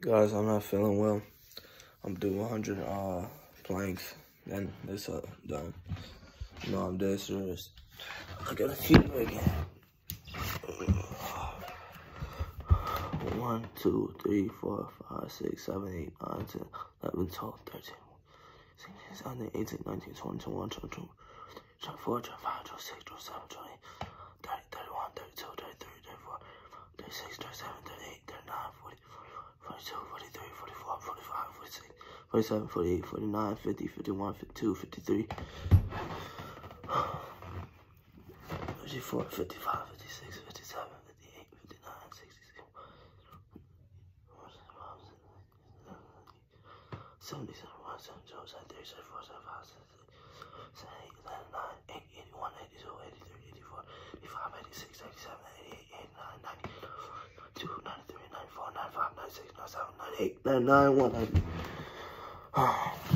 Guys, I'm not feeling well. I'm doing 100 planks, then this done. You know, I'm dead serious. I gotta fever again. 1, 2, 3, 4, 5, 6, 7, 8, 9, 10, 11, 12, 13, 16, 17, 18, 19, 20, 21, 22, 24, 25, 26, 27, 28, 30, 31, 32, 33, 34, 36, 37, 38, 39, 40, 42, 43, 44, 45, 46, 47, 48, 49, 50, 51, 52, 53, 54, 55, 56, 57, 58, 59, 66, 70, 71, 72, 73, 74, 75, 76, 78, 79, 80, 81, 82, 83, 84, 85, 86, 87, 88, 89, 90, 92, 93, 94, 95, 96, 97, 98, 99, 100.